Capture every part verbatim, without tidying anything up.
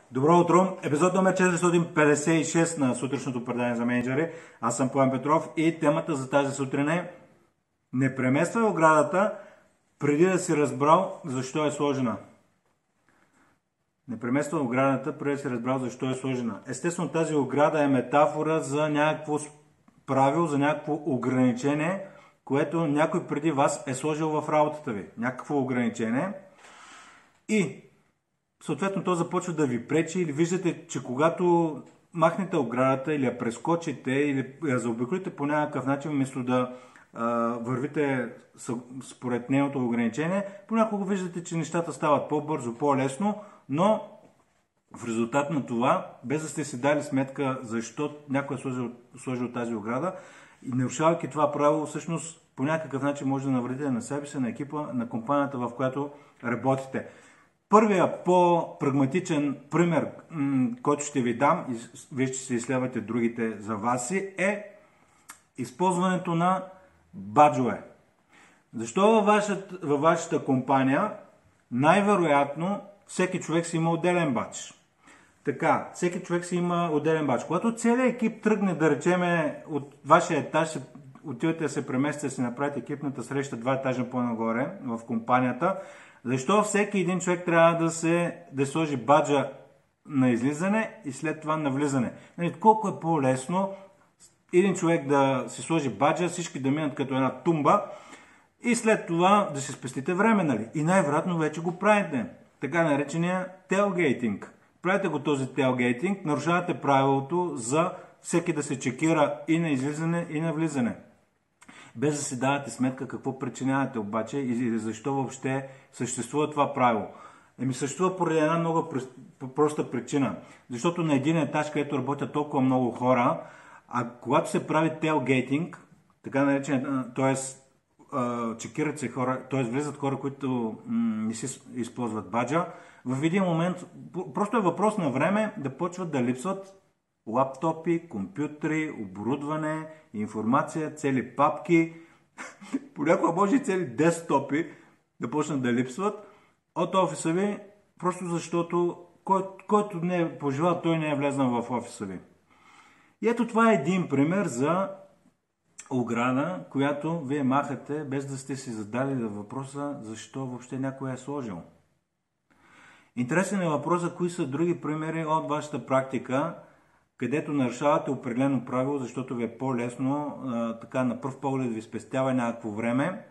Добро утро! Епизод номер четиристотин петдесет и шест на сутрешното предание за менеджери. Аз съм Пламен Петров и темата за тази сутрин е: не премествай оградата преди да си разбрал защо е сложена. Не премествай оградата преди да си разбрал защо е сложена. Естествено, тази ограда е метафора за някакво правило, за някакво ограничение, което някой преди вас е сложил в работата ви. Някакво ограничение. И съответно то започва да ви пречи, или виждате, че когато махнете оградата или я прескочите или я заобиколите по някакъв начин, вместо да а, вървите според нейното ограничение, понякога виждате, че нещата стават по-бързо, по-лесно, но в резултат на това, без да сте си дали сметка защо някой е сложил, сложил тази ограда, и нарушавайки това правило, всъщност по някакъв начин може да навредите на себе си, на екипа, на компанията, в която работите. Първия по-прагматичен пример, който ще ви дам, и вие ще се изследвате другите за вас, е използването на баджове. Защо във вашата, във вашата компания най-вероятно всеки човек си има отделен бадж? Така, всеки човек си има отделен бадж. Когато целият екип тръгне, да речеме, от вашия етаж, отивате да се преместите, да си направите екипната среща два етажа по-нагоре в компанията, защо всеки един човек трябва да се да сложи баджа на излизане и след това на влизане? Нали, колко е по-лесно един човек да си сложи баджа, всички да минат като една тумба и след това да си спестите време, нали? И най-вероятно вече го правите. Така наречения телгейтинг. Правите го този телгейтинг, нарушавате правилото за всеки да се чекира и на излизане, и на влизане. Без да си давате сметка какво причинявате обаче и защо въобще съществува това правило. Еми съществува поради една много проста причина. Защото на един етаж, където работят толкова много хора, а когато се прави телгейтинг, така наречен, т.е. чекират се хора, т.е. влизат хора, които не си използват баджа, в един момент просто е въпрос на време да почват да липсват лаптопи, компютри, оборудване, информация, цели папки, понякога може и цели десктопи да почнат да липсват от офиса ви, просто защото кой, който не е пожелал, той не е влезнал в офиса ви. И ето това е един пример за ограда, която вие махате, без да сте си задали въпроса защо въобще някой е сложил. Интересен е въпросът, кои са други примери от вашата практика, където нарушавате определено правило, защото ви е по-лесно, така на пръв поглед ви спестява някакво време,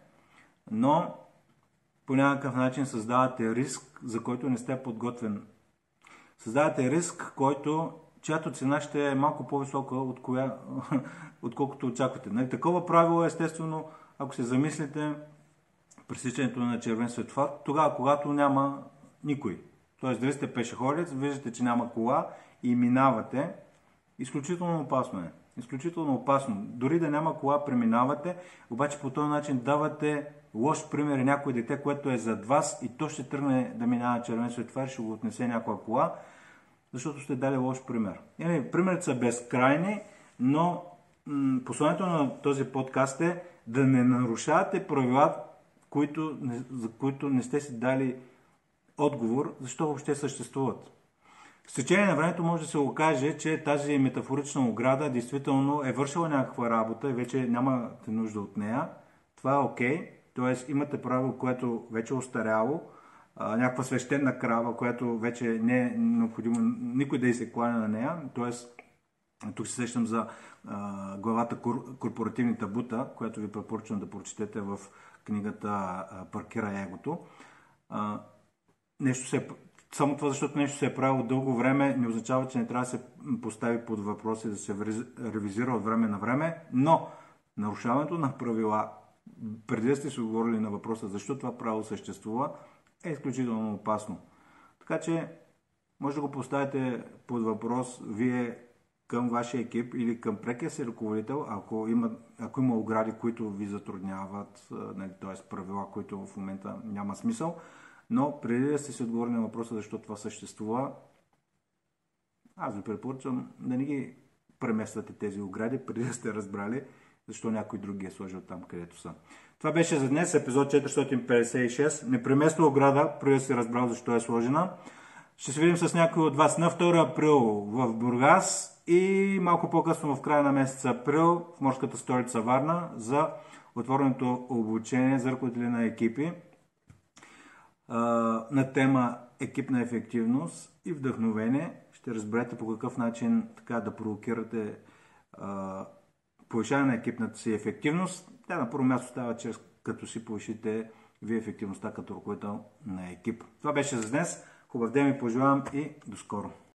но по някакъв начин създавате риск, за който не сте подготвен. Създавате риск, който, чиято цена ще е малко по-висока, от коя, отколкото очаквате. Нали, такова правило е естествено, ако се замислите, пресичането на червен светофар, тогава, когато няма никой. Тоест, дали сте пешеходец, виждате, че няма кола и минавате. Изключително опасно е. Изключително опасно. Дори да няма кола, преминавате, обаче по този начин давате лош пример някое дете, което е зад вас и то ще тръгне да минава червен светофар, ще го отнесе някоя кола, защото сте дали лош пример. Или, примерите са безкрайни, но м- посланието на този подкаст е да не нарушавате правила, които, за които не сте си дали отговор, защо въобще съществуват. С течение на времето може да се окаже, че тази метафорична ограда действително е вършила някаква работа и вече нямате нужда от нея. Това е окей. Т.е. имате правило, което вече е остаряло, а, някаква свещена крава, която вече не е необходимо никой да и се кланя на нея. Т.е. тук се сещам за а, главата Корпоративни табута, която ви препоръчвам да прочетете в книгата а, Паркирай егото. А, нещо се Само това, защото нещо се е правило дълго време, не означава, че не трябва да се постави под въпрос и да се ревизира от време на време, но нарушаването на правила, преди да сте се отговорили на въпроса защо това правило съществува, е изключително опасно. Така че може да го поставите под въпрос вие към вашия екип или към прекия си ръководител, ако има, ако има огради, които ви затрудняват, т.е. правила, които в момента няма смисъл. Но преди да сте си отговорили на въпроса защо това съществува, аз ви препоръчвам да не ги премествате тези огради, преди да сте разбрали защо някой друг ги е сложил там, където са. Това беше за днес, епизод четиристотин петдесет и шест. Не премества ограда, преди да сте разбрал защо е сложена. Ще се видим с някой от вас на втори април в Бургас и малко по-късно в края на месец април в морската столица Варна за отвореното обучение за ръководители на екипи на тема екипна ефективност и вдъхновение. Ще разберете по какъв начин така да провокирате повишаване на екипната си ефективност. Тя на първо място става чрез като си повишите вие ефективността като ръководител на екип. Това беше за днес. Хубав ден ви пожелавам и до скоро!